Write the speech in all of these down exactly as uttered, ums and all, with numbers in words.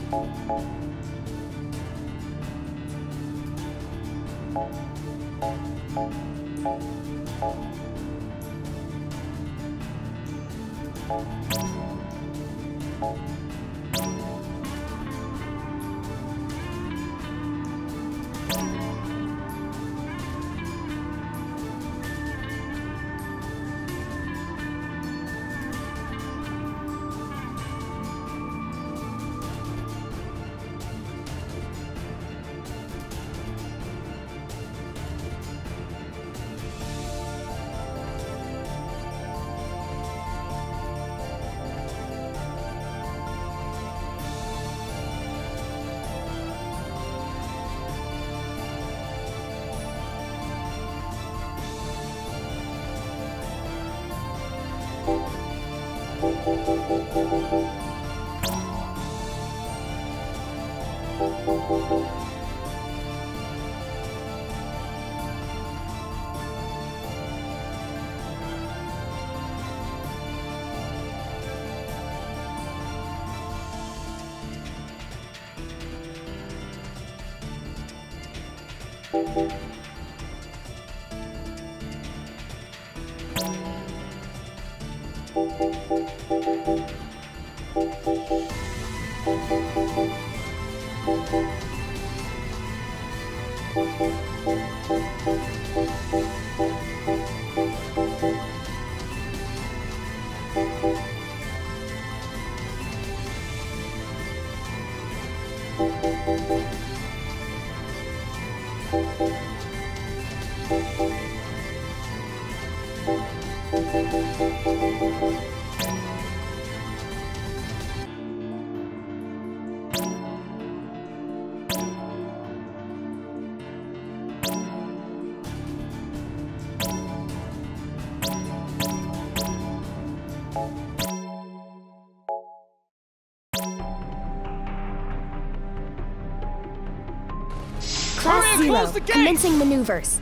Class Zero, commencing maneuvers.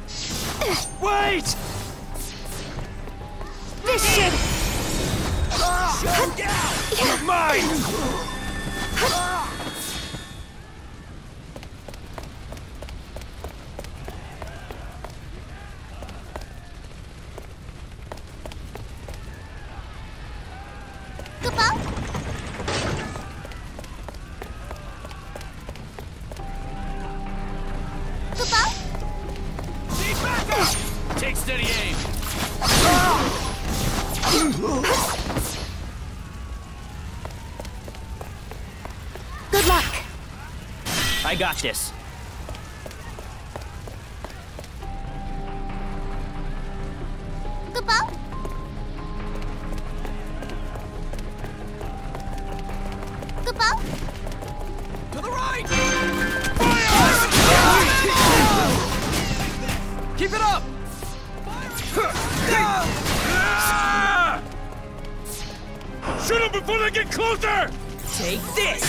Wait! This should... Shut down! You're mine! Take steady aim. Good luck. I got this. Goodbye. Goodbye. To the right! Fire! Keep it up! Shoot them before they get closer! Take this!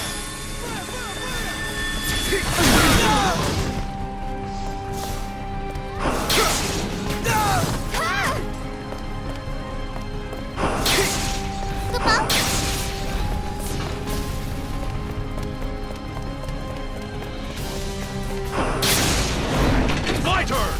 My turn!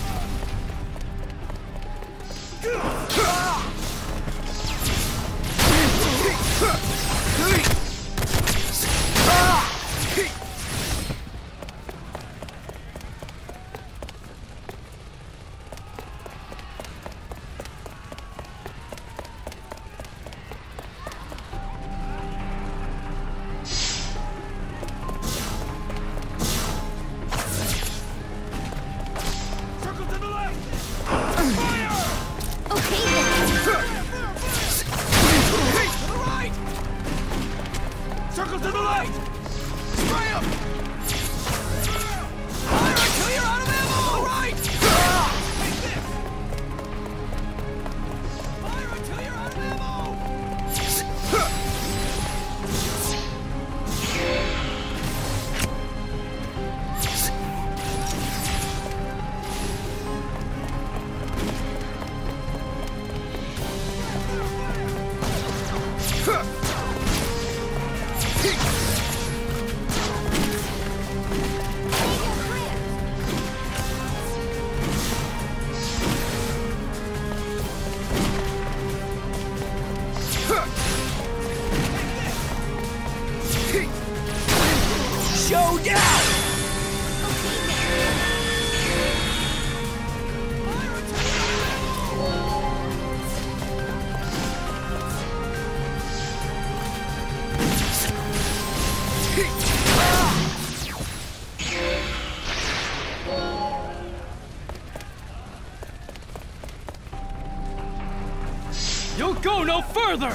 You'll go no further!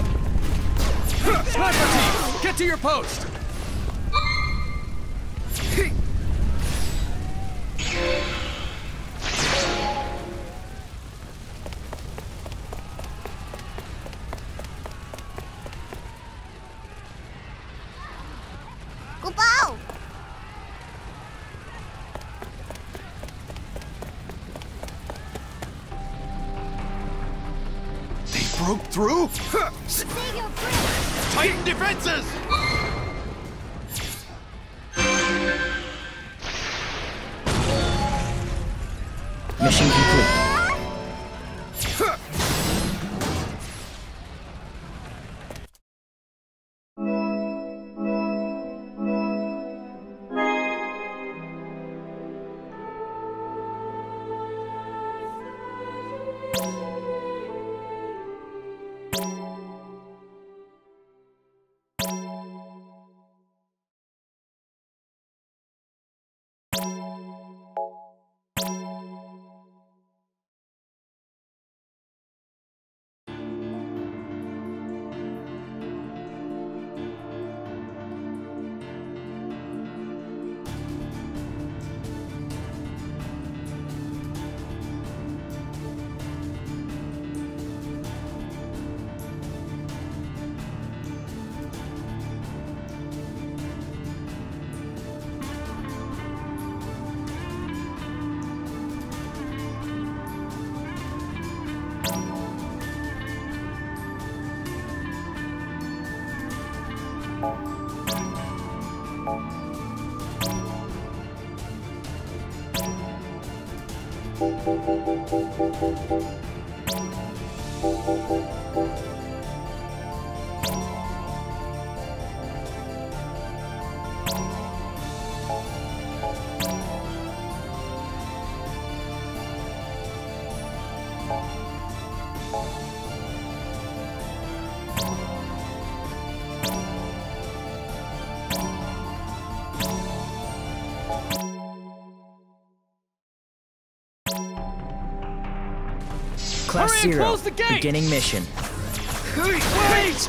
Sniper team, get to your post! Goodbye! They broke through? Save your friend! Tighten defenses! Mission complete. Class Hurry and zero, close the gate! beginning mission. Wait!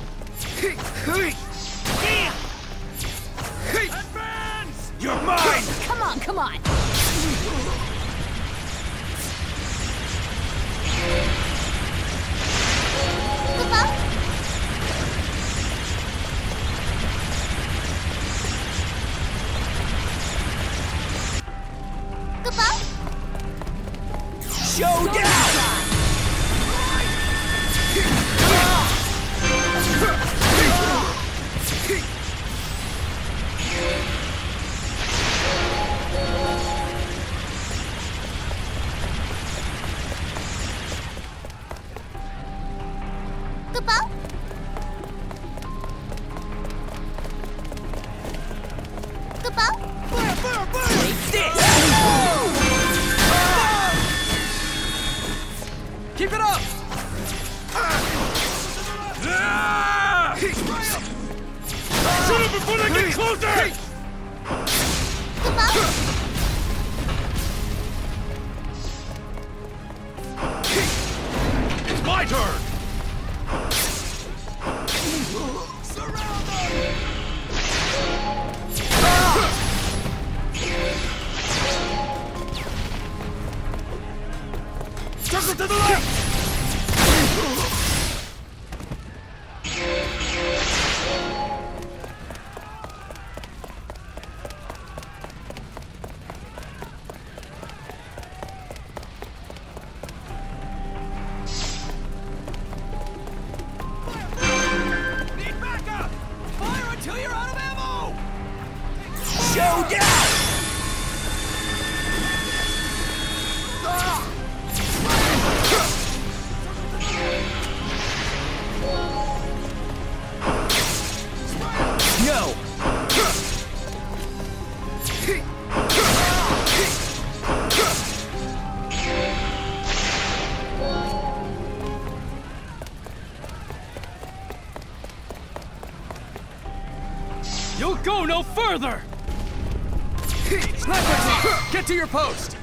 Advance! You're mine! Come on, come on! Goodbye! Goodbye! Showdown! Goodbye! Goodbye! Take this! Keep it up! Ah! Shoot him before they get closer! Goodbye! It's my turn! Surround them! Circle to the left! Need backup! Fire until you're out of ammo! Showdown! No! You'll go no further! Sniper team, get to your post!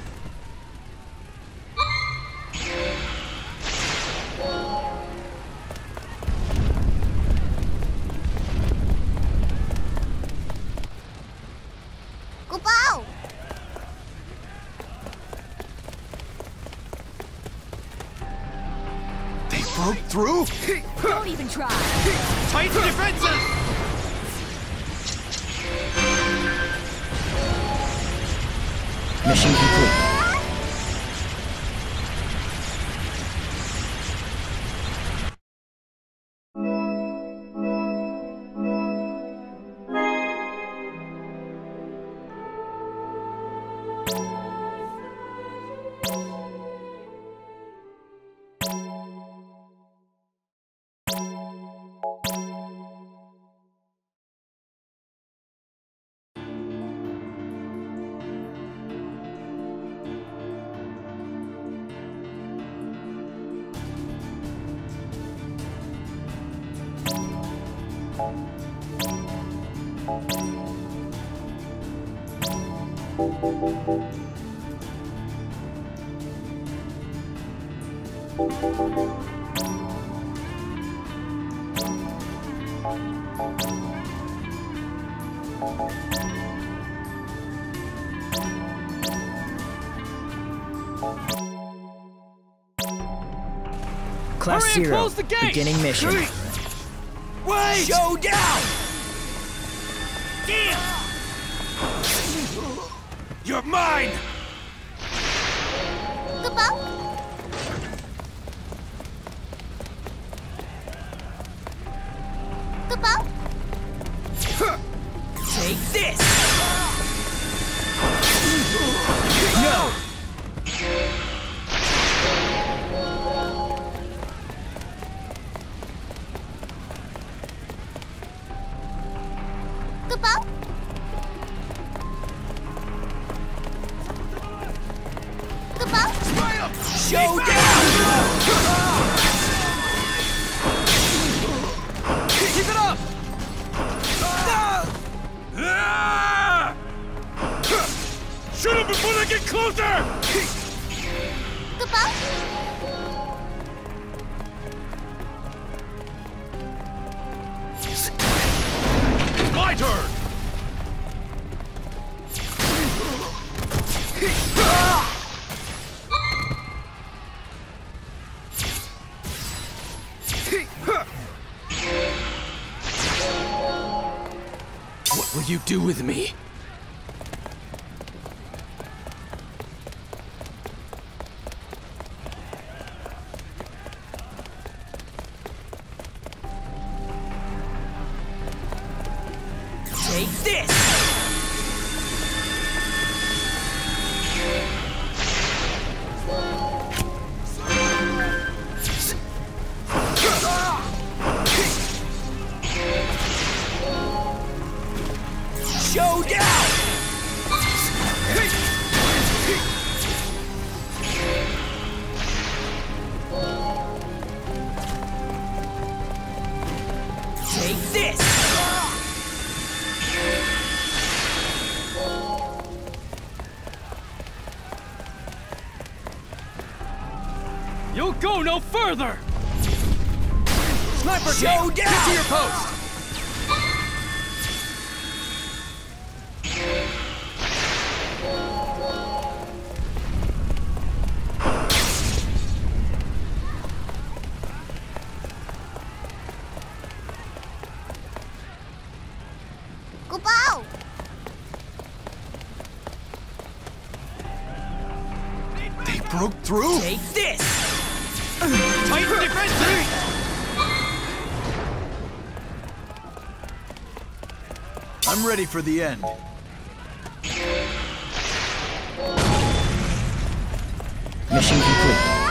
broke through? Don't even try. Tight defenses! Mission complete. Class Hurry and zero, close the gate! beginning mission. Wait! Showdown! Damn! You're mine! Goodbye. Goodbye. Take this! No! Goodbye. Goodbye. Showdown! Keep it up! Ah! Shoot him before they get closer! Goodbye. My turn! What will you do with me? Take this! Showdown! Take this! You'll go no further! Sniper Showdown! Get to your post! Goodbye. They broke through? Take this! Tight defenses! I'm ready for the end. Mission complete.